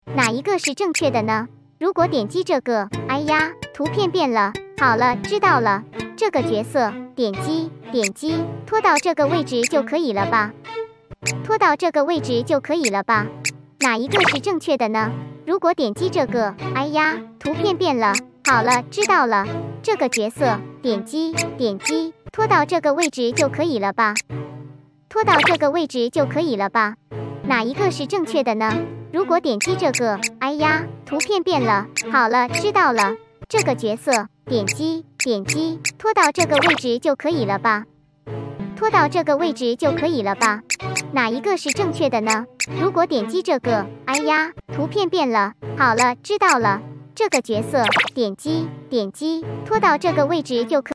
哪一个是正确的呢？如果点击这个，哎呀，图片变了。好了，知道了。这个角色，点击，拖到这个位置就可以了吧？拖到这个位置就可以了吧？哪一个是正确的呢？如果点击这个，哎呀，图片变了。好了，知道了。这个角色，点击，拖到这个位置就可以了吧？拖到这个位置就可以了吧？哪一个是正确的呢？如果点击这个，哎呀，图片变了。好了，知道了。这个角色，点击，拖到这个位置就可以了吧？拖到这个位置就可以了吧？哪一个是正确的呢？如果点击这个，哎呀，图片变了。好了，知道了。这个角色，点击，拖到这个位置就可以。